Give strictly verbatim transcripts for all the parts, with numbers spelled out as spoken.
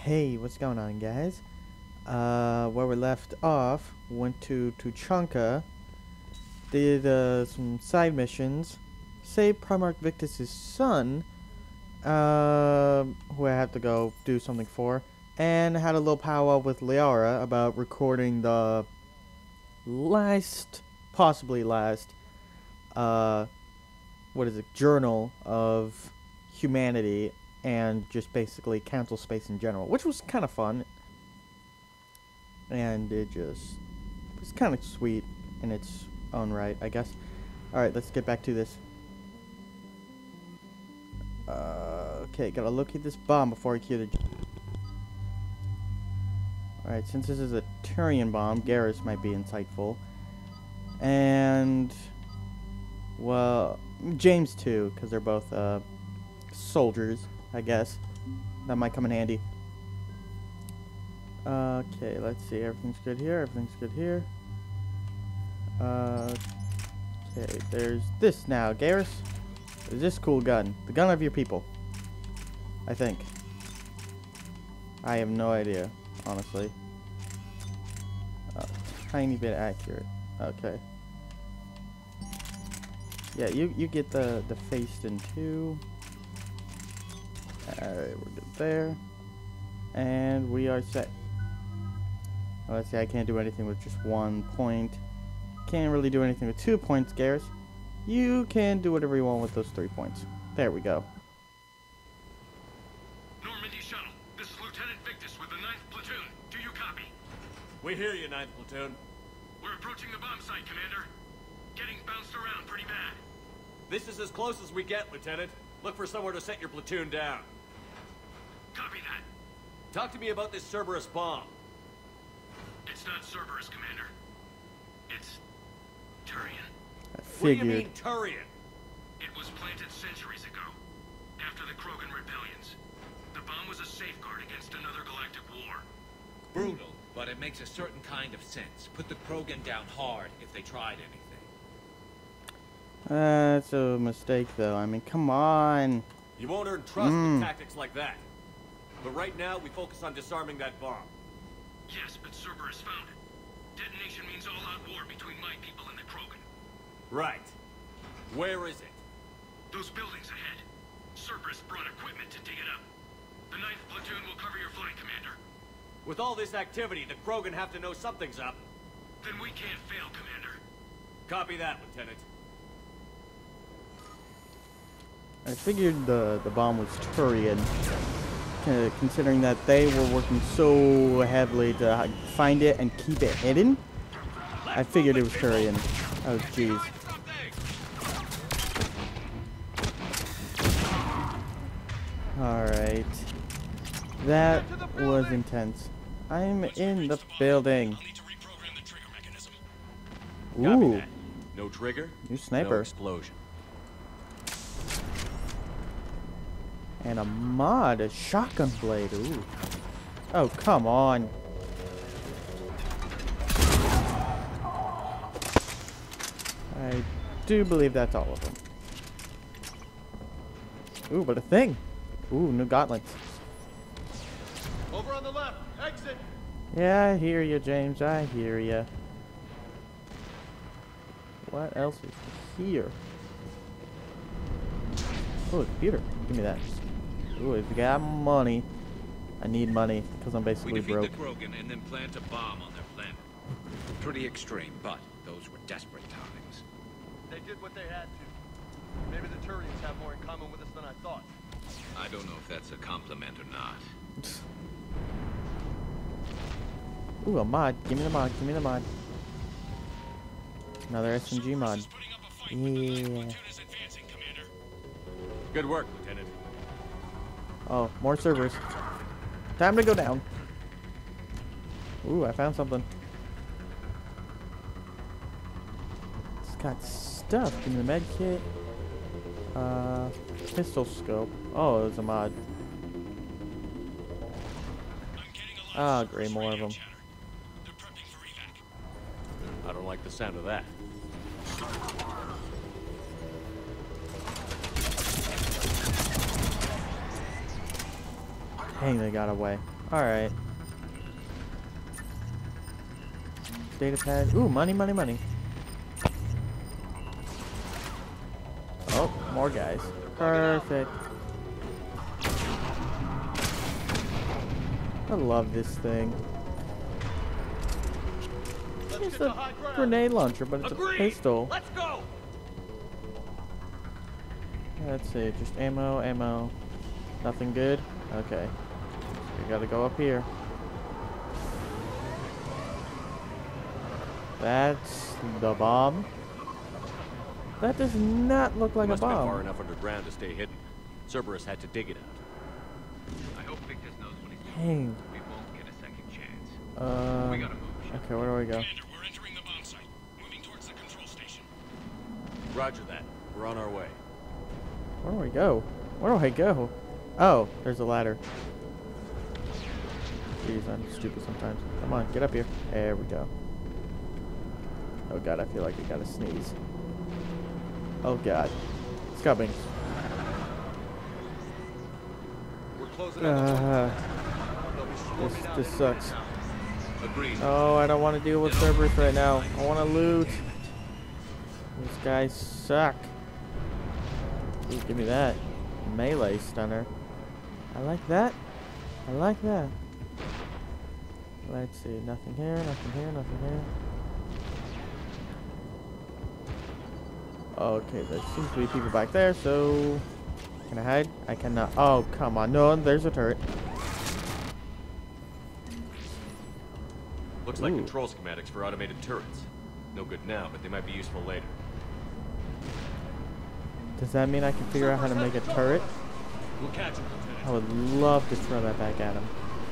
Hey, what's going on, guys? Uh, where we left off, went to Tuchanka, did uh, some side missions, saved Primarch Victus' son, uh, who I had to go do something for, and had a little powwow with Liara about recording the last, possibly last, uh, what is it, journal of humanity, and just basically council space in general, which was kind of fun. And it just was kind of sweet in its own right, I guess. Alright, let's get back to this. Uh, okay, gotta locate this bomb before I cue the... Alright, since this is a Turian bomb, Garrus might be insightful. And... well, James too, because they're both uh, soldiers, I guess. That might come in handy. Okay, let's see. Everything's good here. Everything's good here. Uh, okay, there's this now. Garrus, there's this cool gun. The gun of your people. I think. I have no idea, honestly. A tiny bit accurate. Okay. Yeah, you you get the the faced in two. All right, we're good there, and we are set. Oh, let's see, I can't do anything with just one point. Can't really do anything with two points, Garrus. You can do whatever you want with those three points. There we go. Normandy shuttle. This is Lieutenant Victus with the ninth Platoon. Do you copy? We hear you, ninth Platoon. We're approaching the bomb site, Commander. Getting bounced around pretty bad. This is as close as we get, Lieutenant. Look for somewhere to set your platoon down. Copy that. Talk to me about this Cerberus bomb. It's not Cerberus, Commander. It's Turian. I What do you figured. mean, Turian? It was planted centuries ago, after the Krogan rebellions. The bomb was a safeguard against another galactic war. Brutal, but it makes a certain kind of sense. Put the Krogan down hard if they tried anything. That's a mistake, though. I mean, come on. You won't earn trust Mm. with tactics like that. But right now, we focus on disarming that bomb. Yes, but Cerberus found it. Detonation means all-out war between my people and the Krogan. Right. Where is it? Those buildings ahead. Cerberus brought equipment to dig it up. The ninth Platoon will cover your flank, Commander. With all this activity, the Krogan have to know something's up. Then we can't fail, Commander. Copy that, Lieutenant. I figured the the bomb was Turian, uh, considering that they were working so heavily to find it and keep it hidden. I figured it was Turian. Oh, jeez. Alright. That was intense. I'm in the building. Copy Ooh, that. No trigger, new no sniper. explosion. And a mod, a shotgun blade. Ooh. Oh, come on. I do believe that's all of them. Ooh, but a thing. Ooh, new gauntlets. Over on the left. Exit. Yeah, I hear you, James. I hear you. What else is here? Oh, a computer. Give me that. Ooh, if you got money. I need money, because I'm We basically defeat broke. the Krogan and then plant a bomb on their planet. Pretty extreme, but those were desperate times. They did what they had to. Maybe the Turians have more in common with us than I thought. I don't know if that's a compliment or not. Ooh, a mod. Give me the mod. Give me the mod. Another S M G mod. Yeah. Good work, Lieutenant. Oh, more servers. Time to go down. Ooh, I found something. It's got stuff. Give me the med kit. Uh, pistol scope. Oh, it was a mod. Ah, great, more of them. I don't like the sound of that. Dang, they got away. Alright. Data pad. Ooh, money, money, money. Oh, more guys. Perfect. I love this thing. It's a grenade launcher, but it's Agreed. a pistol. Let's go. Let's see, just ammo, ammo. Nothing good? Okay. We gotta go up here. That's the bomb. That does not look like a Must have been bomb. far enough underground to stay hidden. Cerberus had to dig it out. I hope Victus knows when he's Dang. We won't get a second chance. Um, We gotta move. okay, where do we go? Commander, we're entering the bomb site. Moving towards the control station. Roger that. We're on our way. Where do we go? Where do I go? Oh, there's a ladder. Jeez, I'm stupid sometimes. Come on, get up here. There we go. Oh god, I feel like I gotta sneeze. Oh god. It's coming. We're closing in on Uh, They'll be this, swarming down this any sucks. minute now. Agreed. Oh, I don't want to deal with Cerberus right now. I want to loot. These guys suck. Ooh, give me that. Melee stunner. I like that. I like that. Let's see. Nothing here, nothing here, nothing here. Okay, there seems to be people back there, so... Can I hide? I cannot. Oh, come on. No, there's a turret. Looks like Ooh. control schematics for automated turrets. No good now, but they might be useful later. Does that mean I can figure out how to make a turret? We'll catch him, Lieutenant. I would love to throw that back at him.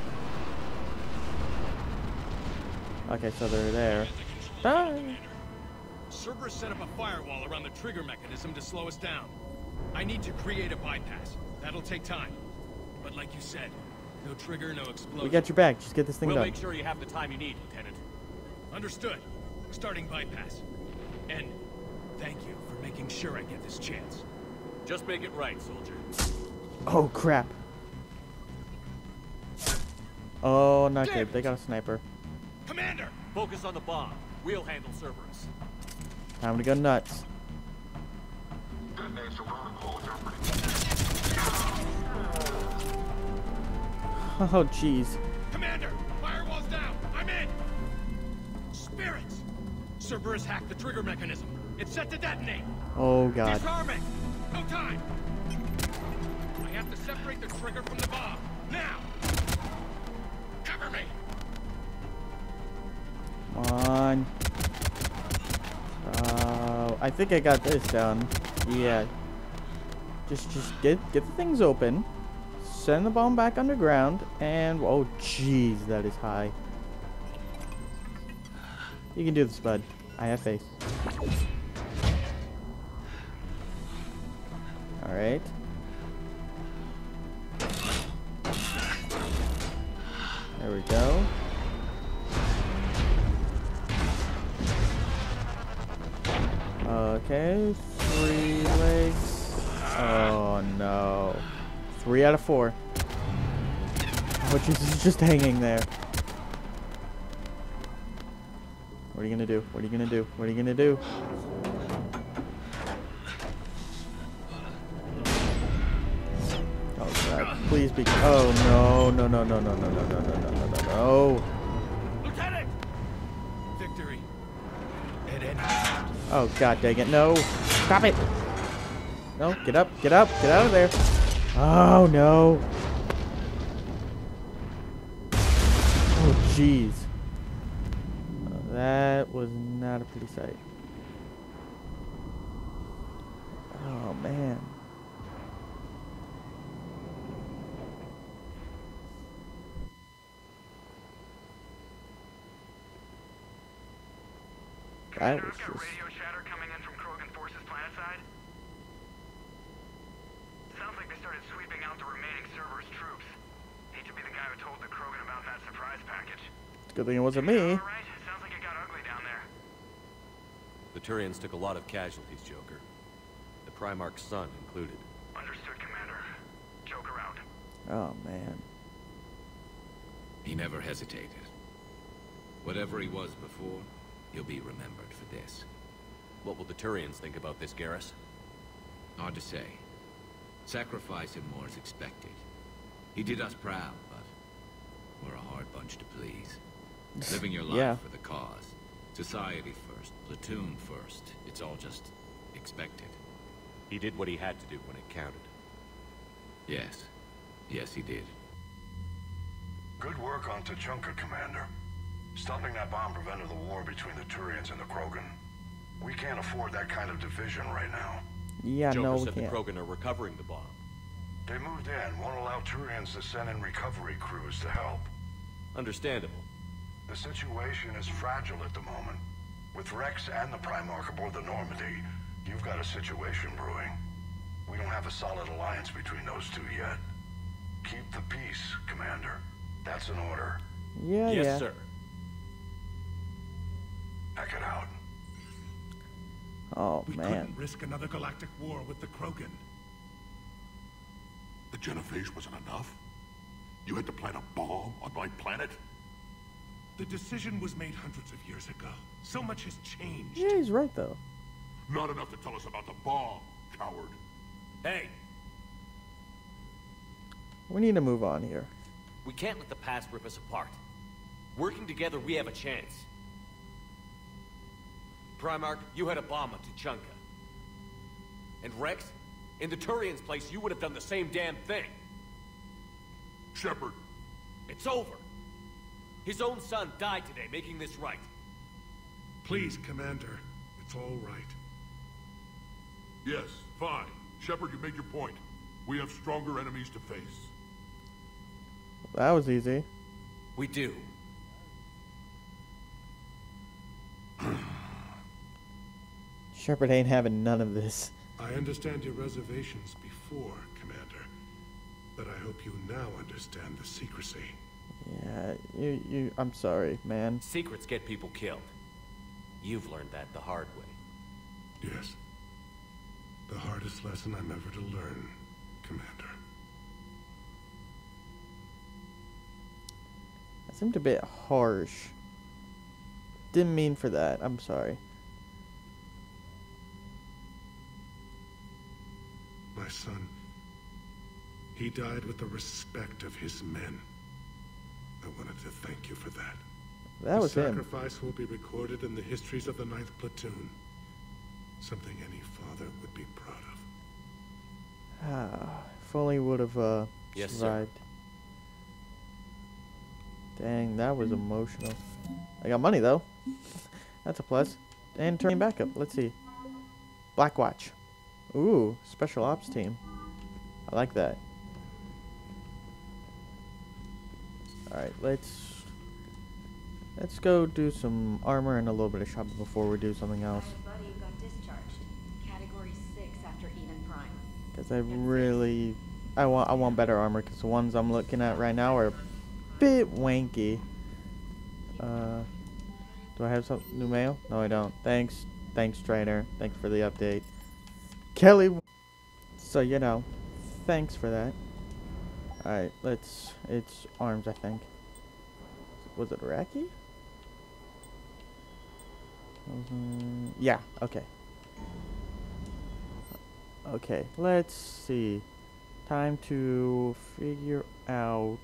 Okay, so they're there. Die! Cerberus set up a firewall around the trigger mechanism to slow us down. I need to create a bypass. That'll take time. But like you said, no trigger, no explosion. We got your back. Just get this thing We'll done. make sure you have the time you need, Lieutenant. Understood. Starting bypass. And thank you for making sure I get this chance. Just make it right, soldier. Oh, crap. Oh, not good. They got a sniper. Commander! Focus on the bomb. We'll handle Cerberus. Time to go nuts. Oh, jeez. Commander! Firewall's down! I'm in! Spirits! Cerberus hacked the trigger mechanism. It's set to detonate. Oh, God. Disarm it! No time! I have to separate the trigger from the bomb. Now! Cover me! Come on. Uh, I think I got this down. Yeah. Just, just get, get the things open. Send the bomb back underground, and oh, jeez, that is high. You can do this, bud. I have faith. All right. There we go. Okay, three legs. Oh no. Three out of four. Oh, Jesus is just hanging there. What are you gonna do? What are you gonna do? What are you gonna do? Oh God! Please be. Oh no! No! No! No! No! No! No! No! No! No! No! No! Lieutenant! Victory. It ended. Oh God! Dang it! No! Stop it! No! Get up! Get up! Get out of there! Oh no! Oh jeez! Uh, that was not a pretty sight. Oh man! That was I've got just. radio chatter coming in from Krogan forces planetside. Sounds like they started sweeping out the remaining Cerberus troops. Hate to be the guy who told the Krogan about that surprise package. It's a good thing it wasn't me. All right, sounds like it got ugly down there. The Turians took a lot of casualties, Joker. The Primarch's son included. Understood, Commander. Joker out. Oh man. He never hesitated. Whatever he was before, he'll be remembered for this. What will the Turians think about this, Garrus? Hard to say. Sacrifice him more is expected. He did us proud, but we're a hard bunch to please. Living your life Yeah. for the cause. Society first, platoon first. It's all just expected. He did what he had to do when it counted. Yes. Yes, he did. Good work on Tuchanka, Commander. Stopping that bomb prevented the war between the Turians and the Krogan. We can't afford that kind of division right now. Yeah, Joker no, we said the can't. Krogan are recovering the bomb. They moved in, won't allow Turians to send in recovery crews to help. Understandable. The situation is fragile at the moment. With Rex and the Primarch aboard the Normandy, you've got a situation brewing. We don't have a solid alliance between those two yet. Keep the peace, Commander. That's an order. Yeah, yes, yeah. sir. Pack it out. Oh, We man. couldn't risk another galactic war with the Krogan. The genophage wasn't enough? You had to plant a bomb on my planet? The decision was made hundreds of years ago. So much has changed. Yeah, he's right, though. Not enough to tell us about the bomb, coward. Hey, We need to move on here. we can't let the past rip us apart. Working together, we have a chance. Primarch, you had a bomb on Tuchanka. And Rex, in the Turian's place, you would have done the same damn thing. Shepard, It's over. His own son died today, making this right. Please, Commander. It's all right. yes, fine. Shepard, you made your point. We have stronger enemies to face. That was easy. We do. Shepard ain't having none of this. I understand your reservations before, Commander. But I hope you now understand the secrecy. Yeah, you, you, I'm sorry, man. Secrets get people killed. You've learned that the hard way. Yes. The hardest lesson I'm ever to learn, Commander. That seemed a bit harsh. Didn't mean for that. I'm sorry. My son, he died with the respect of his men. I wanted to thank you for that. That was His him. sacrifice will be recorded in the histories of the ninth Platoon. Something any father would be proud of. Ah, if only would have uh, Yes, sir. survived. Dang, that was emotional. I got money though. That's a plus. And turning back up. Let's see. Black Watch. Ooh, special ops team. I like that. All right, let's let's go do some armor and a little bit of shopping before we do something else. My buddy got discharged. Category six after Eden Prime. Cause I really, I want I want better armor. Cause the ones I'm looking at right now are a bit wanky. Uh, do I have some new mail? No, I don't. Thanks, thanks, trainer. Thanks for the update, Kelly. So you know, thanks for that. All right, let's. It's arms, I think. Was it Iraqi? Mm, yeah. Okay. Okay, let's see. Time to figure out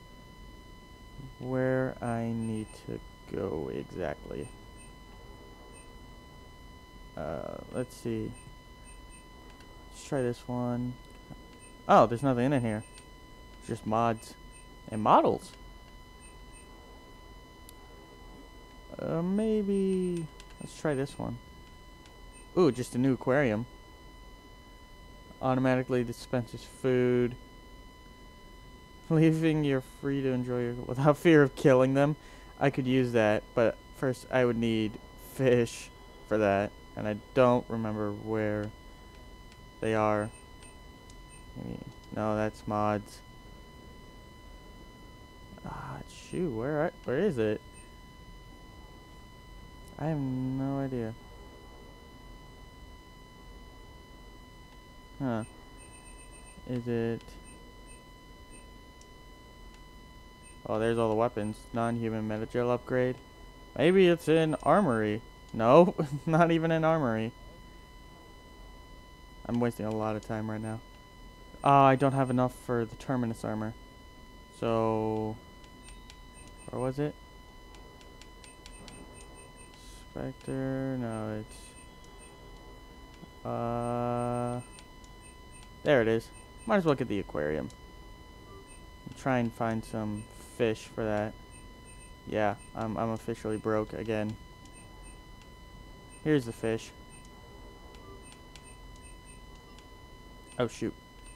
where I need to go exactly. Uh, let's see. Let's try this one. Oh, there's nothing in it here. It's just mods and models. Uh, maybe let's try this one. Ooh, just a new aquarium. Automatically dispenses food. Leaving you're free to enjoy your without fear of killing them. I could use that, but first I would need fish for that, and I don't remember where they are. Maybe, no, that's mods. Ah, shoot, where are, where is it? I have no idea. Huh. Is it... Oh, there's all the weapons. Non-human metagel upgrade. Maybe it's in armory. No, not even in armory. I'm wasting a lot of time right now. Oh, I don't have enough for the Terminus armor. So, where was it? Spectre, no, it's, uh, there it is. Might as well get the aquarium. Try and find some fish for that. Yeah, I'm, I'm officially broke again. Here's the fish. Oh, shoot.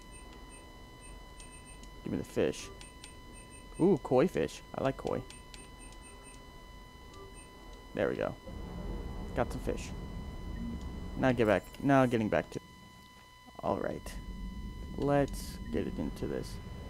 Give me the fish. Ooh, koi fish. I like koi. There we go. Got some fish. Now get back. Now getting back to. All right. Let's get it into this.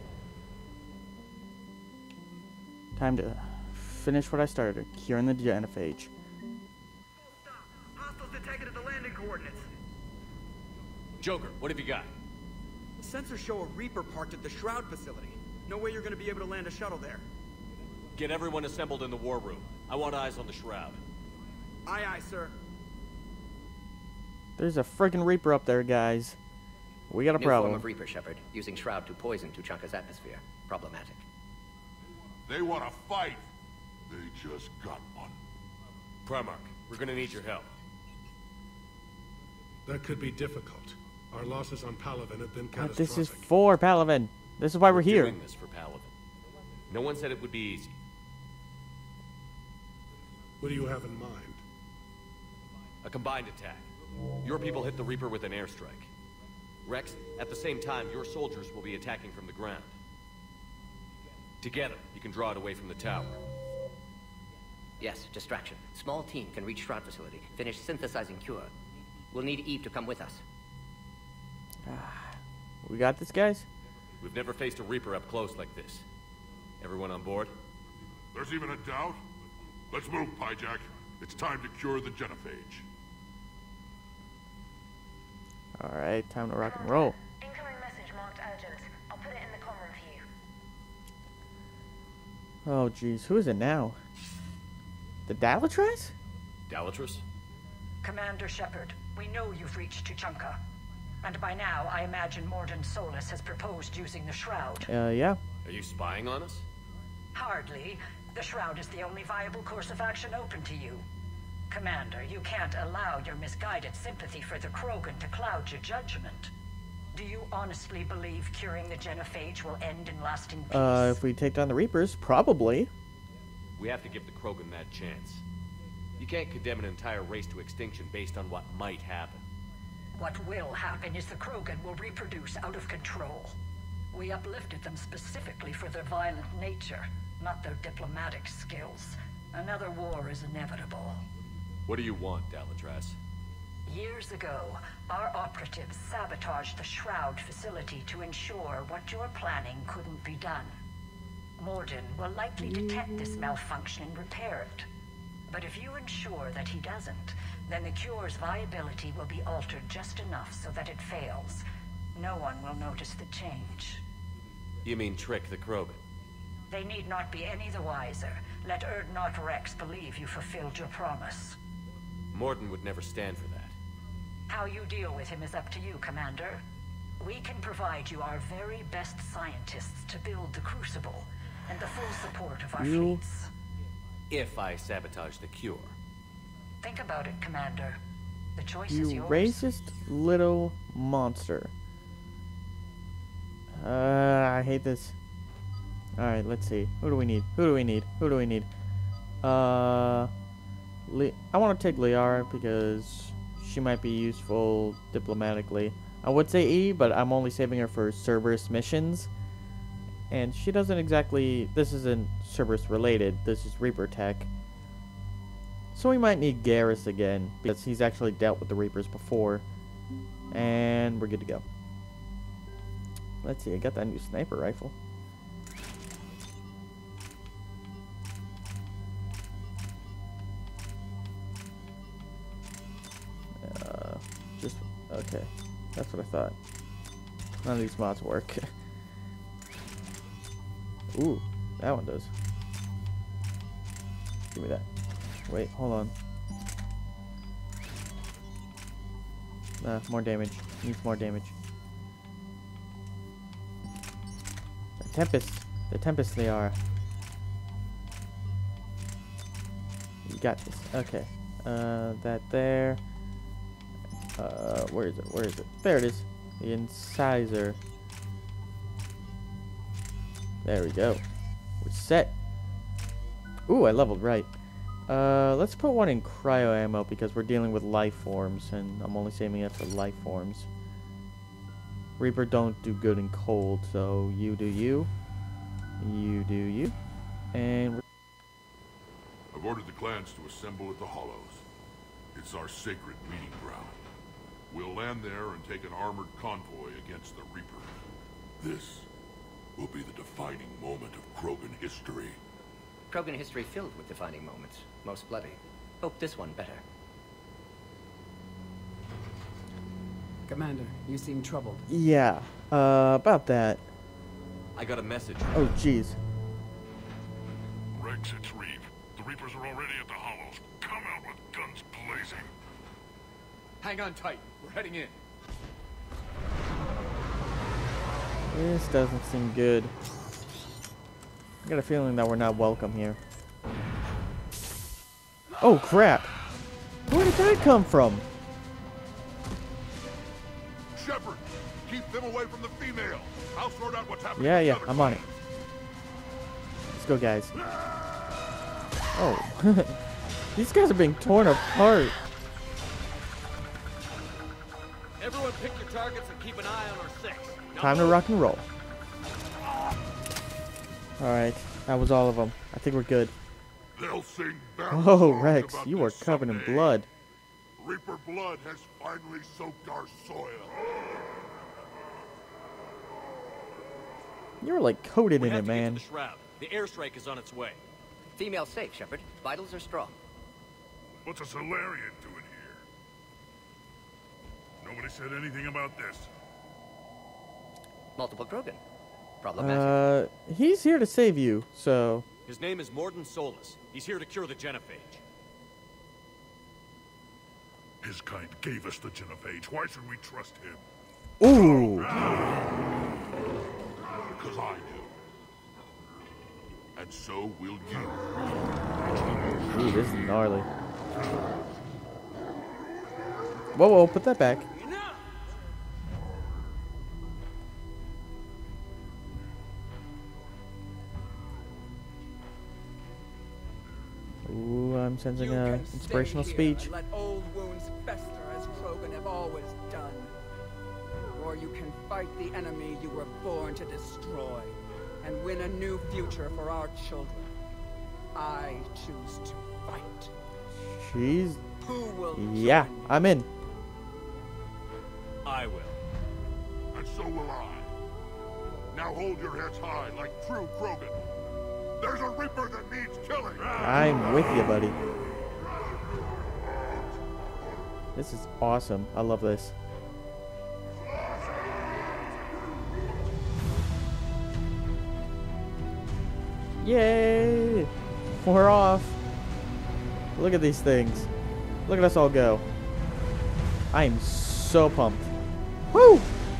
Time to finish what I started. Curing the genophage. Hostiles detected at the landing coordinates. Joker, what have you got? Sensors show a Reaper parked at the Shroud facility. No way you're gonna be able to land a shuttle there. Get everyone assembled in the war room. I want eyes on the Shroud. Aye, aye, sir. There's a friggin' Reaper up there, guys. We got a New problem. form of Reaper, Shepard. Using Shroud to poison Tuchanka's atmosphere. Problematic. They want to fight. They just got one. Primarch, we're gonna need your help. That could be difficult. Our losses on Palaven have been But catastrophic. this is for Palaven. This is why we're, We're here. doing this for Palaven. No one said it would be easy. What do you have in mind? A combined attack. Your people hit the Reaper with an airstrike. Rex, at the same time, your soldiers will be attacking from the ground. Together, you can draw it away from the tower. Yes, distraction. Small team can reach Shroud facility. Finish synthesizing cure. We'll need Eve to come with us. We got this, guys? We've never faced a Reaper up close like this. Everyone on board? There's even a doubt? Let's move, Pyjack. It's time to cure the genophage. Alright, time to rock and roll. Incoming message marked urgent. I'll put it in the comm room for you. Oh, jeez. Who is it now? The Dalatrace? Dalatrace? Commander Shepard, we know you've reached Tuchanka. And by now, I imagine Morden Solus has proposed using the Shroud. Uh, yeah. Are you spying on us? Hardly. The Shroud is the only viable course of action open to you. Commander, you can't allow your misguided sympathy for the Krogan to cloud your judgment. Do you honestly believe curing the genophage will end in lasting peace? Uh, if we take down the Reapers, probably. We have to give the Krogan that chance. You can't condemn an entire race to extinction based on what might happen. What will happen is the Krogan will reproduce out of control. We uplifted them specifically for their violent nature, not their diplomatic skills. Another war is inevitable. What do you want, Dalatrace? Years ago, our operatives sabotaged the Shroud facility to ensure what you're planning couldn't be done. Morden will likely detect this malfunction and repair it. But if you ensure that he doesn't, then the cure's viability will be altered just enough so that it fails. No one will notice the change. You mean trick the Krogan? They need not be any the wiser. Let Urdnot Rex believe you fulfilled your promise. Morden would never stand for that. How you deal with him is up to you, Commander. We can provide you our very best scientists to build the Crucible, and the full support of our You... fleets. If I sabotage the cure. Think about it, Commander. The choice You is yours. racist little monster. Uh, I hate this. Alright, let's see. Who do we need? Who do we need? Who do we need? Uh... Le I want to take Liara because she might be useful diplomatically. I would say E, but I'm only saving her for Cerberus missions. And she doesn't exactly... This isn't Cerberus related. This is Reaper tech. So we might need Garrus again, because he's actually dealt with the Reapers before. And we're good to go. Let's see, I got that new sniper rifle. Uh, just, okay. That's what I thought. None of these mods work. Ooh, That one does. Give me that. Wait, hold on. Nah, more damage. Needs more damage. The Tempest. The Tempest they are. You got this. Okay. Uh, that there. Uh, where is it? Where is it? There it is. The incisor. There we go. We're set. Ooh, I leveled right. Uh, let's put one in cryo ammo because we're dealing with life forms, and I'm only saving it for life forms. Reaper don't do good in cold, so you do you. You do you. And we're I've ordered the clans to assemble at the Hollows. It's our sacred meeting ground. We'll land there and take an armored convoy against the Reaper. This will be the defining moment of Krogan history. Krogan history filled with defining moments. Most bloody. Hope this one better. Commander, you seem troubled. yeah, uh, about that. I got a message. Oh, jeez. Rex, it's Reeve. The Reapers are already at the Hollows. Come out with guns blazing. Hang on tight. We're heading in. This doesn't seem good. I got a feeling that we're not welcome here. Oh, crap. Where did that come from? Shepard, keep them away from the female. I'll sort out what's happening. Yeah, with yeah, the other I'm on it. clans. Let's go, guys. Oh. These guys are being torn apart. Everyone pick your targets and keep an eye on our six. Time to rock and roll. Alright, that was all of them. I think we're good. They'll sing battle Oh, songs Rex, about you are this covered in someday. blood. Reaper blood has finally soaked our soil. You're like coated We in have it, to get to man. the shroud. The airstrike is on its way. Female safe, Shepard. Vitals are strong. What's a Solarian doing here? Nobody said anything about this. Multiple Krogan. Problematic. Uh, he's here to save you, so... His name is Morden Solus. He's here to cure the genophage. His kind gave us the genophage. Why should we trust him? Ooh! Because I do. And so will you. Ooh, this is gnarly. Whoa, whoa, put that back. Ooh, I'm sensing You a can inspirational stay speech. here and let old wounds fester as Krogan have always done. Or you can fight the enemy you were born to destroy and win a new future for our children. I choose to fight. She's... Who will Yeah, join me? I'm in. I will. And so will I. Now hold your heads high like true Krogan. There's a Reaper that needs killing. I'm with you, buddy. This is awesome. I love this. Yay! We're off. Look at these things. Look at us all go. I am so pumped. Woo!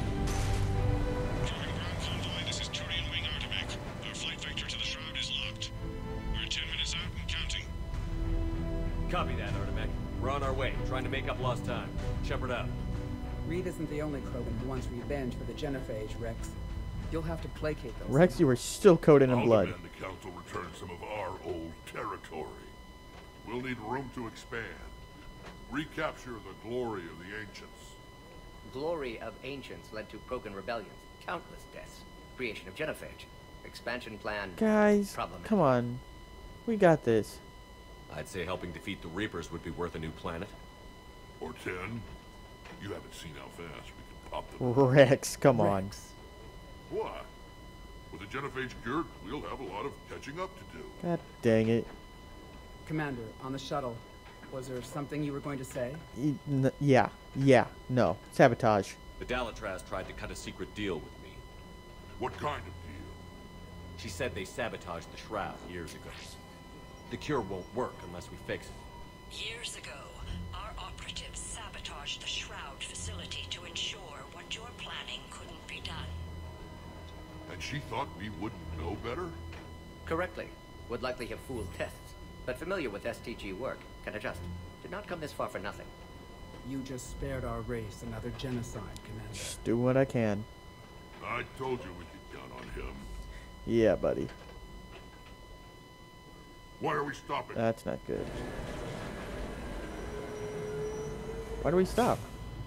This is Turian Wing Artivac. Our flight vector to the shroud is locked. We're ten minutes out and counting. Copy that, Artimac. We're on our way, trying to make up lost time. Shepard out. Reed isn't the only Krogan who wants revenge for the genophage, Rex. You'll have to placate those. Rex, you were still coated in I'll blood. demand the Council return some of our old territory. We'll need room to expand. Recapture the glory of the Ancients. Glory of ancients led to Krogan rebellions, countless deaths, creation of genophage, expansion plan. Guys, problematic. come on. We got this. I'd say helping defeat the Reapers would be worth a new planet. Or ten. You haven't seen how fast we can pop them. Rex, come on. Rex. What? With the genophage cured, we'll have a lot of catching up to do. God dang it. Commander, on the shuttle, was there something you were going to say? Y- n- yeah, yeah, no. Sabotage. The Dalatraz tried to cut a secret deal with me. What kind of deal? She said they sabotaged the Shroud years ago. The cure won't work unless we fix it. Years ago, our operatives sabotaged the Shroud facility to ensure what you're planning couldn't be done. And she thought we wouldn't know better? Correctly. Would likely have fooled tests, but familiar with S T G work, can adjust. Did not come this far for nothing. You just spared our race another genocide, Commander. Just do what I can. I told you we could count on him. Yeah, buddy. Why are we stopping? That's not good. Why do we stop?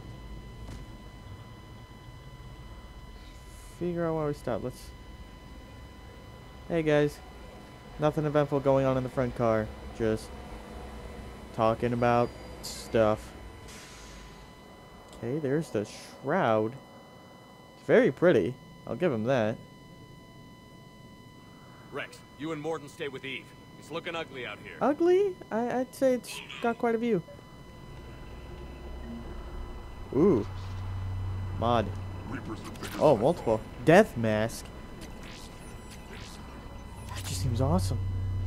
Figure out why we stop. Let's... Hey, guys. Nothing eventful going on in the front car. Just talking about stuff. Okay, there's the Shroud. It's very pretty. I'll give him that. Rex, you and Morden stay with Eve. It's looking ugly out here. Ugly? I, I'd say it's got quite a view. Ooh. Mod. Oh, multiple. Death mask. That just seems awesome.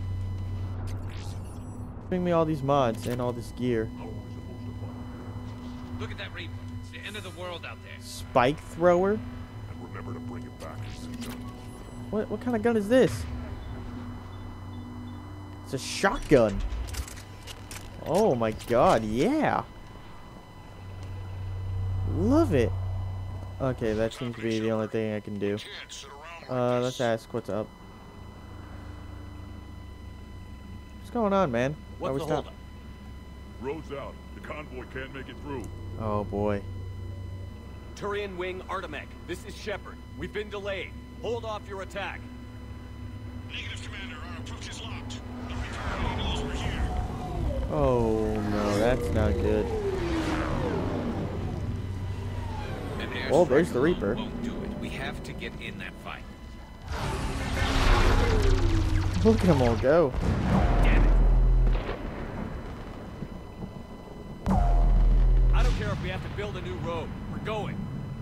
Bring me all these mods and all this gear. Look at that Reaper. It's the end of the world out there. Spike thrower? And remember to bring it back. What what kind of gun is this? It's a shotgun. Oh my god, yeah. Love it. Okay, that seems to be the only thing I can do. Uh, let's ask what's up. What's going on, man? What's the holdup? Road's out. The convoy can't make it through. Oh boy. Turian Wing Artemech. This is Shepard. We've been delayed. Hold off your attack. Negative, Commander. Our approach is locked. The Reaper already knows we're here. Oh no, that's not good. Oh, there's the Reaper. Won't do it. We have to get in that fight. Look at them all go. Damn it. I don't care if we have to build a new road. We're going.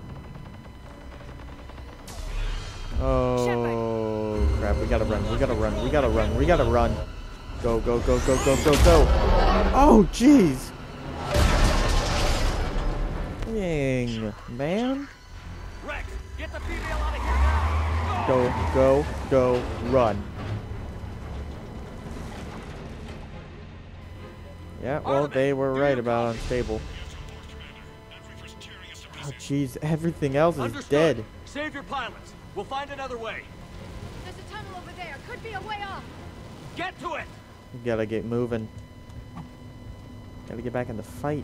Oh crap, we gotta run, we gotta run, we gotta run, we gotta run. Go, go, go, go, go, go, go. Oh jeez. Dang, man. Rex, get the female out of here now. Go, go, go, run. Yeah, well, they were right about unstable. Oh, jeez, everything else is Understood. dead. Save your pilots. We'll find another way. There's a tunnel over there. Could be a way off. Get to it. We gotta get moving. Gotta get back in the fight.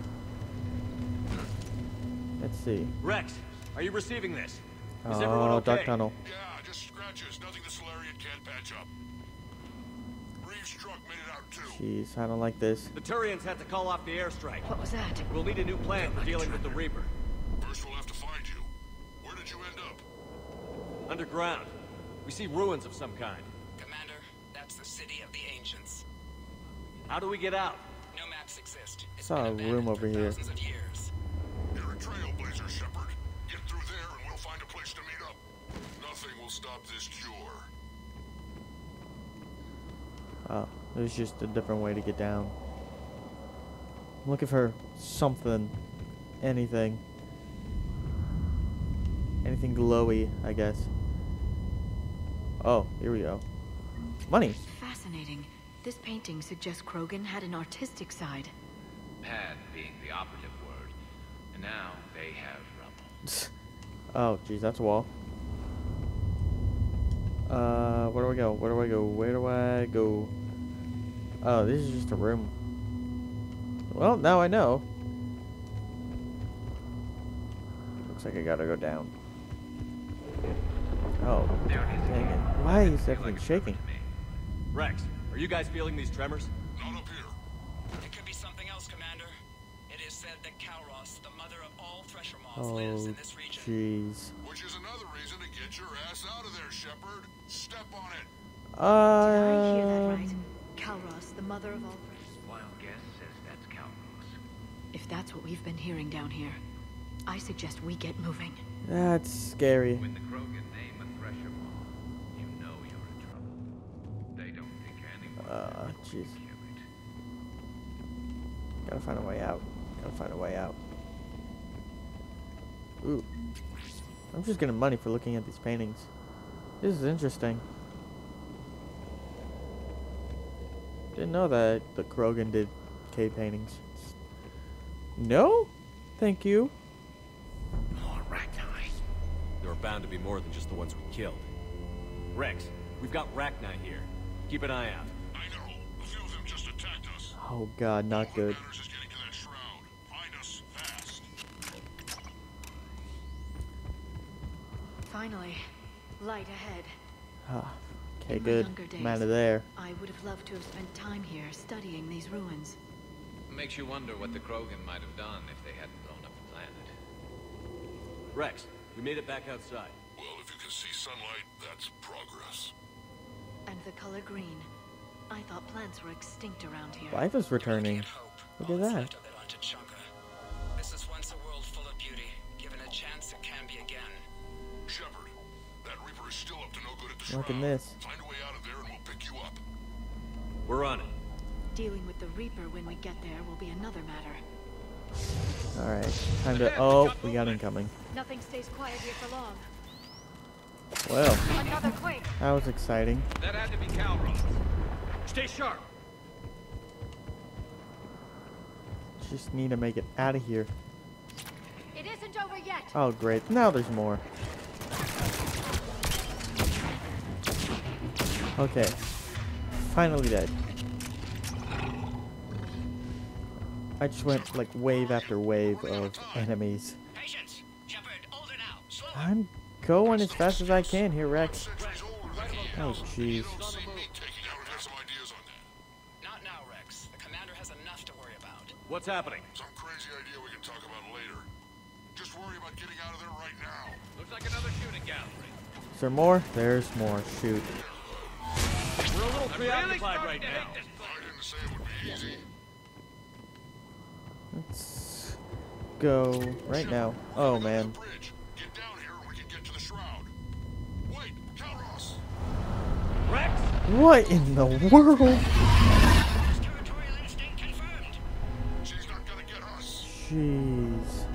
Let's see. Rex, are you receiving this? Is everyone Oh, okay? dark tunnel. Yeah, just scratches. Nothing the Solarian can't patch up. Reeves' truck made it out too. Jeez, I don't like this. The Turians had to call off the airstrike. What was that? We'll need a new plan for dealing with the Reaper. First, we'll have to find you. Where did you end up? Underground. We see ruins of some kind. Commander, that's the city of the ancients. How do we get out? No maps exist. It's Saw a been room abandoned over for here. thousands of years. You're a trailblazer, Shepard. Get through there and we'll find a place to meet up. Nothing will stop this cure. Oh, there's just a different way to get down. I'm looking for something. Anything. Anything glowy, I guess. Oh, here we go. Money. Fascinating. This painting suggests Krogan had an artistic side. Had being the operative word. And now they have rubble. Oh, geez, that's a wall. Uh, where do I go? Where do I go? Where do I go? Oh, this is just a room. Well, now I know. Looks like I gotta go down. Oh, dang it. Why is everything shaking? Rex, are you guys feeling these tremors? Not up here. It could be something else, Commander. It is said that Kalros, the mother of all thresher moths, lives Oh, in this region. jeez. Which is another reason to get your ass out of there, Shepard. Step on it. Uh, Did I hear that right? Kalros, the mother of all thresher. Wild guess says that's Kalros. If that's what we've been hearing down here, I suggest we get moving. That's scary. When the Krogan name a thresher moth, you know you're in Uh, jeez. Gotta find a way out. Gotta find a way out. Ooh. I'm just getting money for looking at these paintings. This is interesting. Didn't know that the Krogan did cave paintings. No? Thank you. More Rachni. There are bound to be more than just the ones we killed. Rex, we've got Rachni here. Keep an eye out. I know. A few of them just attacked us. Oh god, not All good. that matters is getting to that shroud. Find us fast. Finally, light ahead. Ah, okay, In my good. younger days, I'm out of there. I would have loved to have spent time here studying these ruins. Makes you wonder what the Krogan might have done if they hadn't blown up the planet. Rex, we made it back outside. Well, if you can see sunlight, that's progress. And the color green. I thought plants were extinct around here. Life is returning. Look at that. This is once a world full of beauty. Given a chance, it can be again. Shepard, that Reaper is still up to no good at the shroud. Look at this. Find a way out of there and we'll pick you up. We're on it. Dealing with the Reaper when we get there will be another matter. Alright, time to... Oh, we got incoming. Nothing stays quiet here for long. Well, Another quake. that was exciting. That had to be Calron. Stay sharp. Just need to make it out of here. It isn't over yet. Oh, great. Now there's more. Okay. Finally dead. I just went like wave after wave of enemies. Patience. Shepard, older now. Slow. I'm going as fast as I can here, Rex. Oh, jeez. Not now, Rex. The commander has enough to worry about. What's happening? Some crazy idea we can talk about later. Just worry about getting out of there right now. Looks like another shooting gallery. Is there more? There's more. Shoot. We're a little preoccupied right now. I didn't say it would be easy. Let's go right now. Oh, man. Get down here and we can get to the shroud. Wait, Calros. Rex! What in the world? Territorial instinct confirmed. She's not gonna get us. Jeez.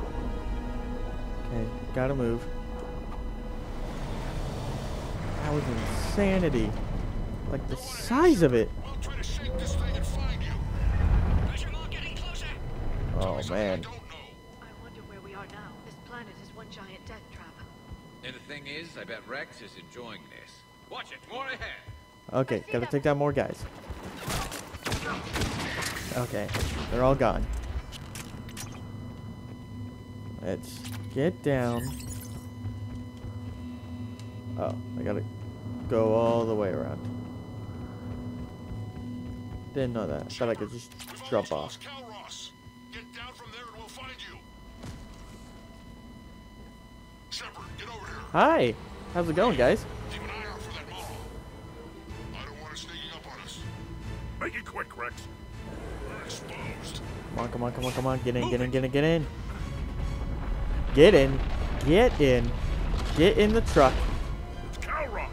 Okay, gotta move. That was insanity. Like the size of it. We'll try to shake this thing and find you. Pressure mark getting closer. Oh, man. I wonder where we are now. This planet is one giant death trap. And the thing is, I bet Rex is enjoying this. Watch it, more ahead. Okay, gotta take down more guys. Okay, they're all gone. Let's get down. Oh, I gotta go all the way around. Didn't know that. Thought I could just drop off. Calros. Get down from there and we'll find you. Shepard, get over here. Hi! How's it going, guys? Keep an eye out for that model. I don't want it sneaking up on us. Make it quick, Rex. We're exposed. Come on, come on, come on, come on. Get in, get in, get in, get in. Get in. Get in. Get in the truck. It's Calros.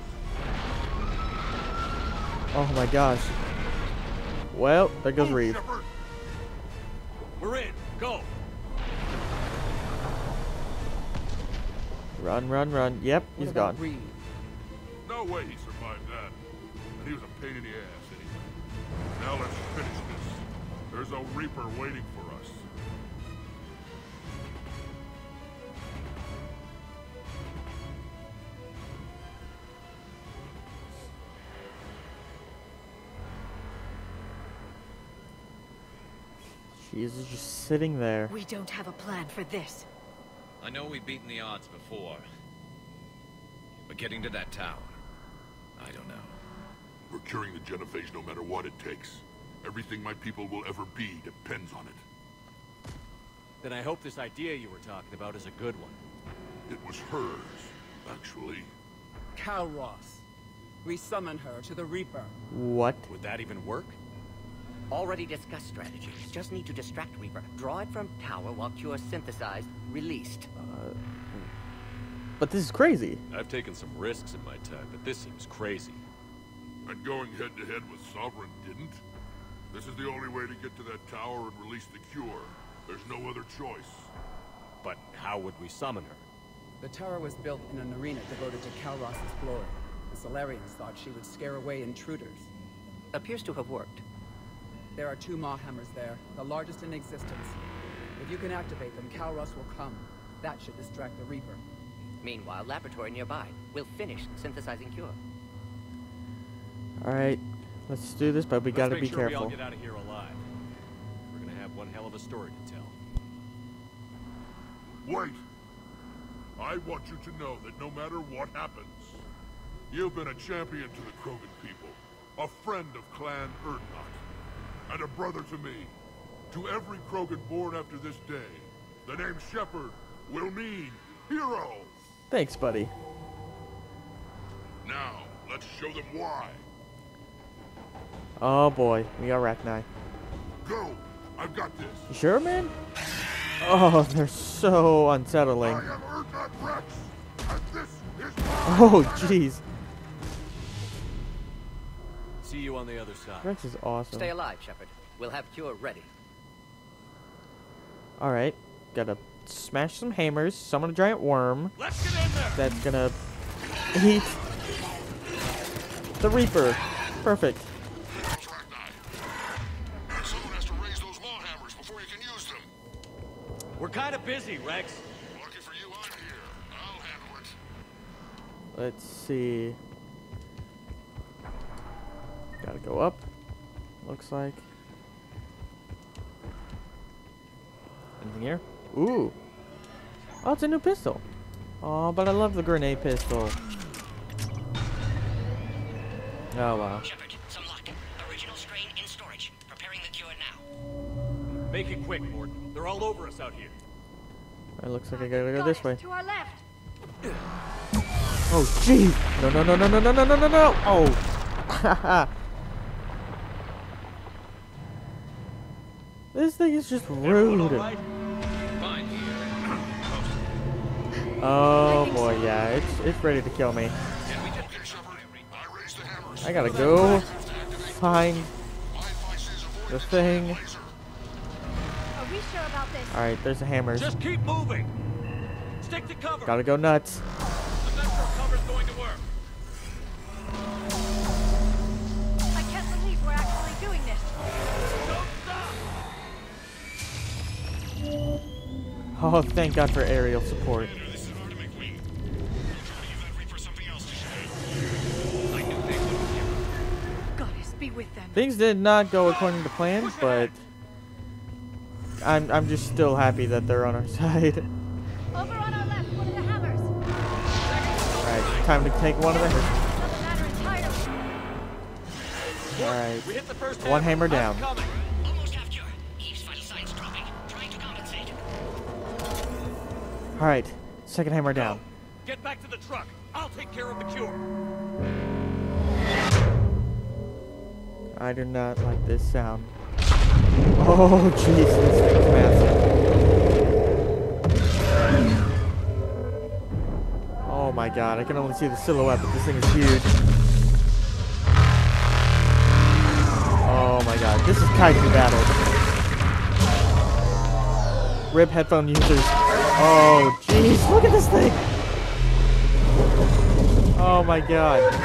Oh my gosh. Well, there goes Reeve. We're in. Go. Run, run, run. Yep, he's gone. No way he survived that. And he was a pain in the ass anyway. Now let's finish this. There's a Reaper waiting for us. She is just sitting there. We don't have a plan for this. I know we've beaten the odds before. But getting to that tower, I don't know. We're curing the genophage no matter what it takes. Everything my people will ever be depends on it. Then I hope this idea you were talking about is a good one. It was hers, actually. Calros. We summon her to the Reaper. What? Would that even work? Already discussed strategy. Just need to distract Reaper. Draw it from tower while Cure synthesized, released. Uh, but this is crazy. I've taken some risks in my time, but this seems crazy. And going head-to-head with Sovereign didn't? This is the only way to get to that tower and release the cure. There's no other choice. But how would we summon her? The tower was built in an arena devoted to Kalros's glory. The Solarians thought she would scare away intruders. Appears to have worked. There are two Maw Hammers there, the largest in existence. If you can activate them, Kalros will come. That should distract the Reaper. Meanwhile, laboratory nearby. We'll finish synthesizing cure. Alright, let's do this, but we Let's gotta make be sure careful. we all get out of here alive. We're gonna have one hell of a story to tell. Wait! I want you to know that no matter what happens, you've been a champion to the Krogan people, a friend of Clan Erdnot, and a brother to me. To every Krogan born after this day, the name Shepard will mean hero! Thanks, buddy. Now, let's show them why. Oh boy, we got Rachni. Go! I've got this! You sure, man? Oh, they're so unsettling. I am Erdnot Rex, and this is my Oh, jeez. See you on the other side. Rex is awesome. Stay alive, Shepard. We'll have cure ready. Alright, gotta smash some hammers, summon a giant worm. Let's get in there. That's gonna eat the Reaper. Perfect. Someone has to raise those Maw Hammers before you can use them. We're kind of busy, Rex. Lucky for you, I'm here. I'll handle it. Let's see. Gotta go up. Looks like. Anything here? Ooh. Oh, it's a new pistol. Oh, but I love the grenade pistol. Oh, wow. Shepard, some luck. Original strain in storage. Preparing the cure now. Make it quick, Morden. They're all over us out here. It looks like I gotta go this way. To our left. Oh, jeez. No, no, no, no, no, no, no, no, no, no. Oh. Haha. This thing is just rude. Right? Fine. Oh boy, yeah, it's it's ready to kill me. Can we just Okay, Shepard. I raised the hammers. I gotta go find the thing. Are we sure about this? Alright, there's the hammers. Just keep moving. Stick to cover. Gotta go nuts. The metro cover's going to work. I can't believe we're actually doing this. Don't stop. Oh, thank God for aerial support. This is Artemis Wing. We'll try to give that Reaper something else to shoot. I knew they wouldn't give up. Goddess be with them. Things did not go according to plan, but I'm I'm just still happy that they're on our side. Over on our left, one of the hammers. Alright, time to take one of the hammers. Doesn't matter entirely. Alright. We hit the first One hammer down. Coming. Almost have cure. Eve's vital signs dropping. Trying to compensate. Alright, second hammer down. Get back to the truck. I'll take care of the cure. I do not like this sound. Oh, jeez, this thing's massive. Oh my God, I can only see the silhouette, but this thing is huge. Oh my God, this is kaiju battle. Rip headphone users. Oh, jeez, look at this thing. Oh my God.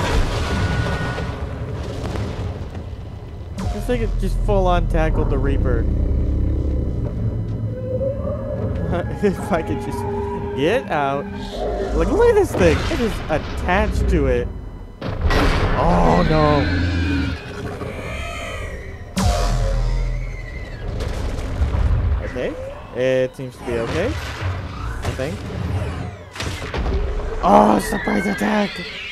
This thing is just full on tackled the Reaper. If I could just get out. Like, look at this thing. It is attached to it. Oh no. Okay. It seems to be okay. I think. Oh, surprise attack!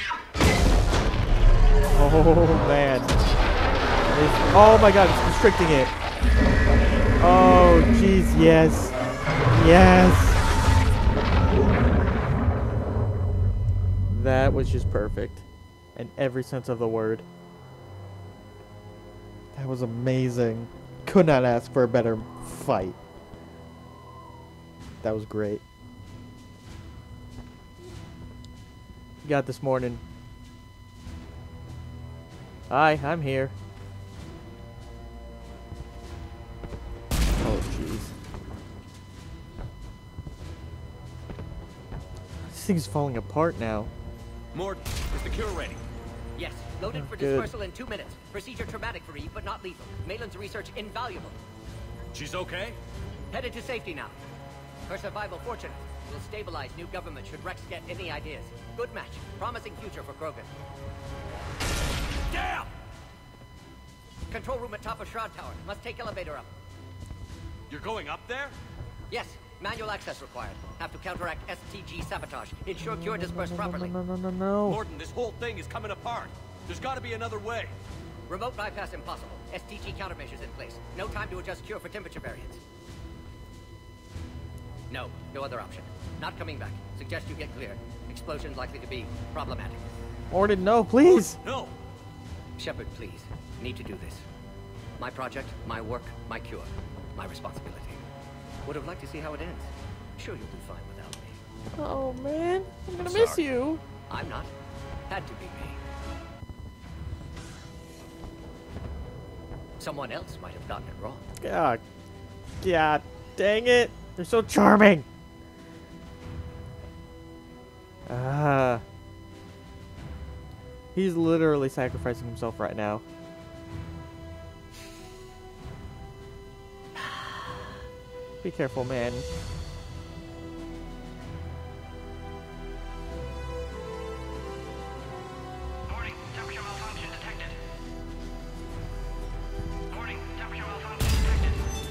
Oh man. It's, oh my God, it's constricting it. Oh jeez, yes. Yes. That was just perfect. In every sense of the word. That was amazing. Could not ask for a better fight. That was great. Got this morning. Hi, I'm here. Oh, jeez. This thing's falling apart now. Mort, is the cure ready? Yes, loaded Oh, for good. dispersal in two minutes. Procedure traumatic for Eve, but not lethal. Malin's research invaluable. She's okay? Headed to safety now. Her survival fortunate. Will stabilize new government should Rex get any ideas. Good match. Promising future for Krogan. Damn! Control room at top of Shroud Tower. Must take elevator up. You're going up there? Yes. Manual access required. Have to counteract S T G sabotage. Ensure cure dispersed properly. No, no, no, no, no. Morton, this whole thing is coming apart. There's got to be another way. Remote bypass impossible. S T G countermeasures in place. No time to adjust cure for temperature variance. No, no other option. Not coming back. Suggest you get clear. Explosion's likely to be problematic. Morden, no, please. No. Shepard, please. Need to do this. My project, my work, my cure. My responsibility. Would have liked to see how it ends. Sure you'll do fine without me. Oh, man. I'm gonna Sorry. miss you. I'm not. Had to be me. Someone else might have gotten it wrong. God. God dang it. They're so charming. Ah. He's literally sacrificing himself right now. Be careful, man. Warning, temperature malfunction detected. Warning, temperature malfunction detected.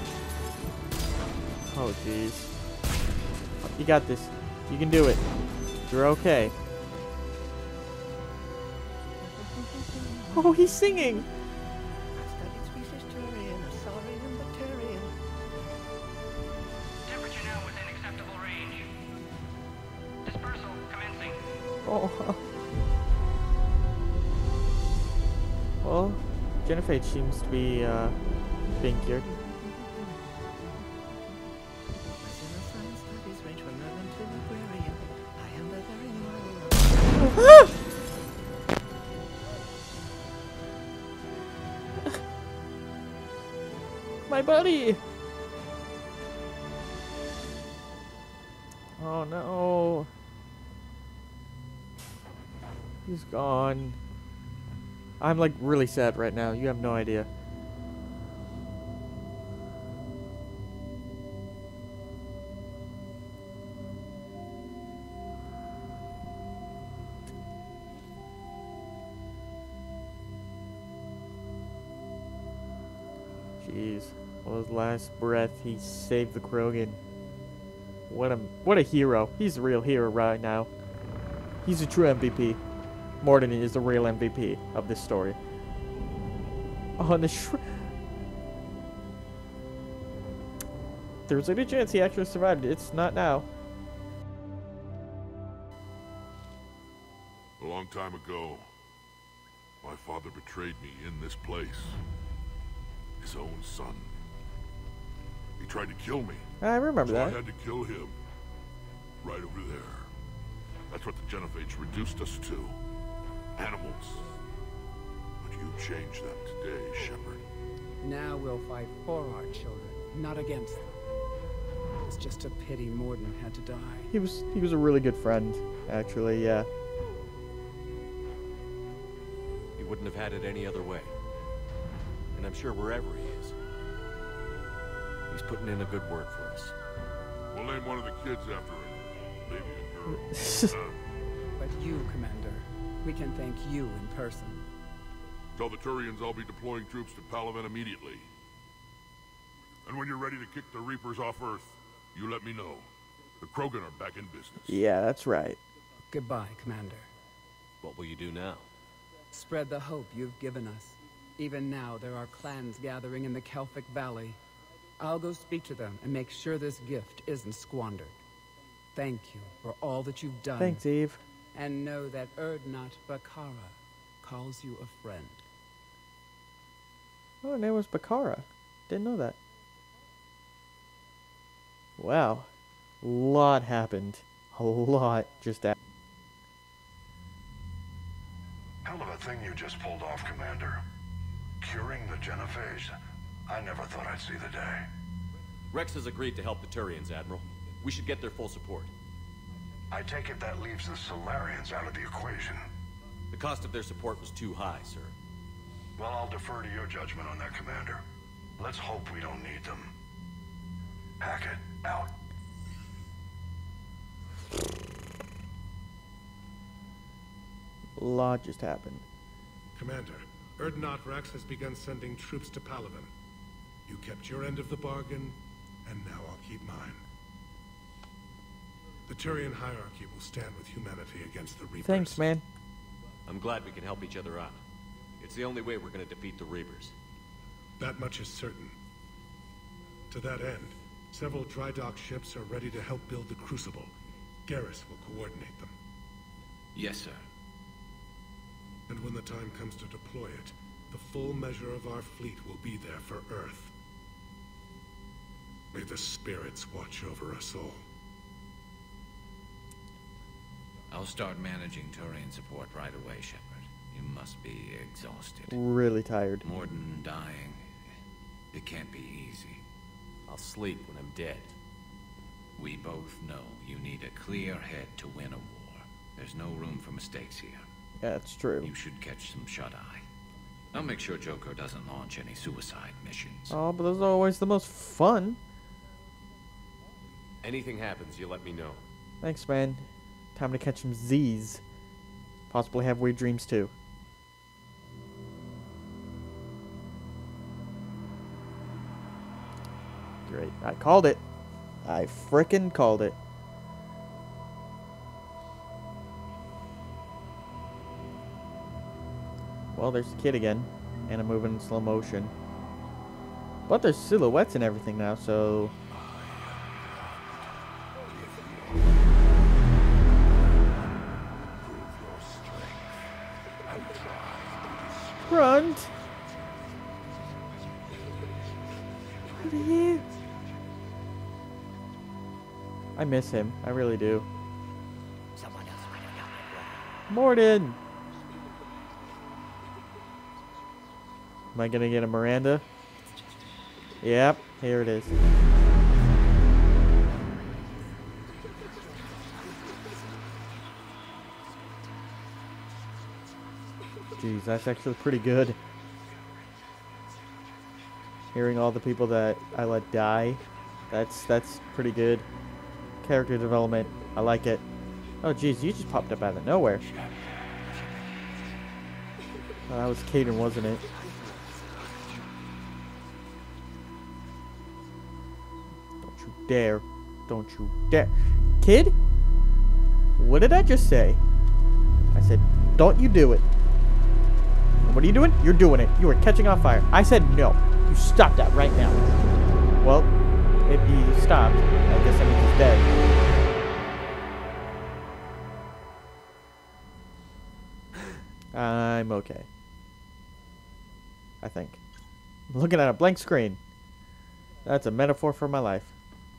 Oh, jeez. You got this. You can do it. You're okay. Oh, he's singing. Temperature now within acceptable range. Dispersal commencing. Oh. Well, Genocide seems to be uh, being cured. My buddy! Oh no. He's gone. I'm like really sad right now. You have no idea. Jeez. On his last breath, he saved the Krogan. What a what a hero. He's a real hero right now. He's a true M V P. Morden is the real M V P of this story. Oh, and the shri- There was a good chance he actually survived. It's not now. A long time ago, my father betrayed me in this place. His own son. He tried to kill me. I remember so that. I had to kill him. Right over there. That's what the Genophage reduced us to. Animals. But you changed them today, Shepard. Now we'll fight for our children, not against them. It's just a pity Morden had to die. He was he was a really good friend, actually, yeah. He wouldn't have had it any other way. And I'm sure wherever he is, he's putting in a good word for us. We'll name one of the kids after him. Maybe a girl. uh, But you, Commander, we can thank you in person. Tell the Turians I'll be deploying troops to Palaven immediately. And when you're ready to kick the Reapers off Earth, you let me know. The Krogan are back in business. Yeah, that's right. Goodbye, Commander. What will you do now? Spread the hope you've given us. Even now, there are clans gathering in the Kelphic Valley. I'll go speak to them and make sure this gift isn't squandered. Thank you for all that you've done. Thanks, Eve. And know that Erdnot Bakara calls you a friend. Oh, her name was Bakara. Didn't know that. Wow. A lot happened. A lot just happened. Hell of a thing you just pulled off, Commander. Curing the genophage? I never thought I'd see the day. Rex has agreed to help the Turians, Admiral. We should get their full support. I take it that leaves the Solarians out of the equation. The cost of their support was too high, sir. Well, I'll defer to your judgment on that, Commander. Let's hope we don't need them. Hackett, out. A lot just happened. Commander, Urdnot Rex has begun sending troops to Palaven. You kept your end of the bargain, and now I'll keep mine. The Turian hierarchy will stand with humanity against the Reapers. Thanks, man. I'm glad we can help each other out. It's the only way we're gonna defeat the Reapers. That much is certain. To that end, several dry dock ships are ready to help build the Crucible. Garrus will coordinate them. Yes, sir. And when the time comes to deploy it, the full measure of our fleet will be there for Earth. May the spirits watch over us all. I'll start managing Turian support right away, Shepard. You must be exhausted. Really tired. Morden dying. It can't be easy. I'll sleep when I'm dead. We both know you need a clear head to win a war. There's no room for mistakes here. Yeah, that's true. You should catch some shut-eye. I'll make sure Joker doesn't launch any suicide missions. Oh, but those are always the most fun. Anything happens, you let me know. Thanks, man. Time to catch some Z's. Possibly have weird dreams, too. Great. I called it. I frickin' called it. Well, there's the kid again. And I'm moving in slow motion. But there's silhouettes and everything now, so... Grunt! What are you? I miss him. I really do. Someone else might have gotten it wrong. Morden! Am I gonna get a Miranda? Yep, here it is. Jeez, that's actually pretty good. Hearing all the people that I let die, that's that's pretty good. Character development, I like it. Oh jeez, you just popped up out of nowhere. Oh, that was Caden, wasn't it? Don't you dare. Don't you dare. Kid? What did I just say? I said, don't you do it. What are you doing? You're doing it. You are catching on fire. I said no. You stop that right now. Well, if he stopped, I guess that means he's dead. I'm okay. I think. I'm looking at a blank screen. That's a metaphor for my life.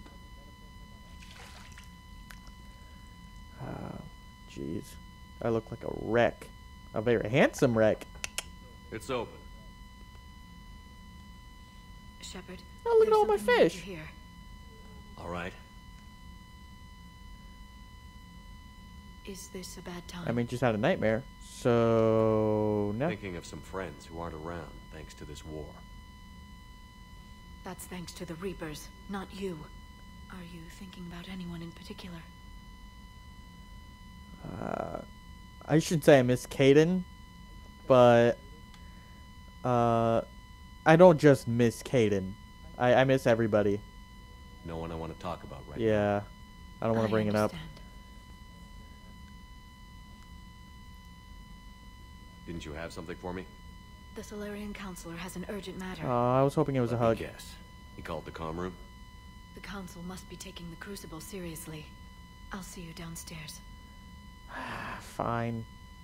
Oh, jeez. I look like a wreck. A very handsome wreck. It's open. Shepard. Oh, look at all my fish. Here. All right. Is this a bad time? I mean, just had a nightmare. So, no. Thinking of some friends who aren't around thanks to this war. That's thanks to the Reapers, not you. Are you thinking about anyone in particular? Uh, I should say I miss Caden, but uh, I don't just miss Caden. I, I miss everybody. No one I want to talk about right yeah, now. Yeah, I don't want to bring understand. it up. Didn't you have something for me? The Solarian Counselor has an urgent matter. Oh, I was hoping it was Let a hug. me guess. He called the comm room? The Council must be taking the Crucible seriously. I'll see you downstairs. Fine.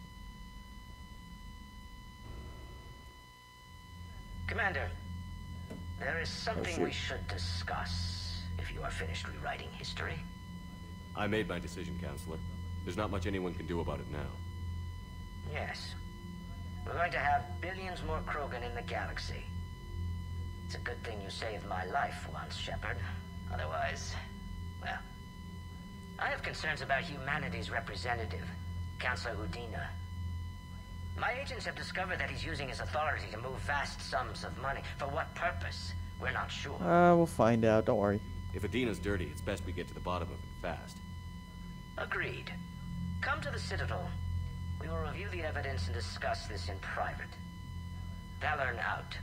Commander, there is something Oh, we should discuss if you are finished rewriting history. I made my decision, Counselor. There's not much anyone can do about it now. Yes. We're going to have billions more Krogan in the galaxy. It's a good thing you saved my life once, Shepard. Otherwise, well... I have concerns about humanity's representative, Councilor Udina. My agents have discovered that he's using his authority to move vast sums of money. For what purpose? We're not sure. Uh, we'll find out. Don't worry. If Adina's dirty, it's best we get to the bottom of it fast. Agreed. Come to the Citadel. We will review the evidence and discuss this in private. Valorn out.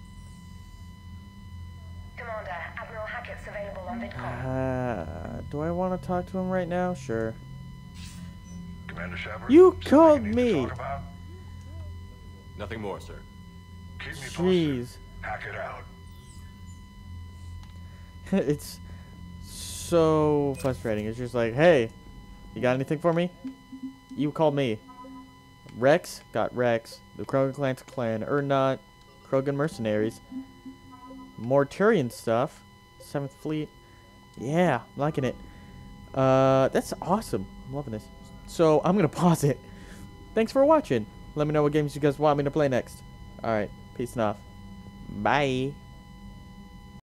Commander, Admiral Hackett's available on VidCom. Uh, do I want to talk to him right now? Sure. Commander Shepard? You called me! Nothing more, sir. Keep me Jeez. posted. Hack it out. It's so frustrating. It's just like, hey, you got anything for me? You called me. Rex got Rex. The Krogan clan's clan. Or not. Krogan mercenaries. More Turian stuff. Seventh Fleet. Yeah, I'm liking it. Uh, that's awesome. I'm loving this. So, I'm going to pause it. Thanks for watching. Let me know what games you guys want me to play next. Alright, peace and off. Bye.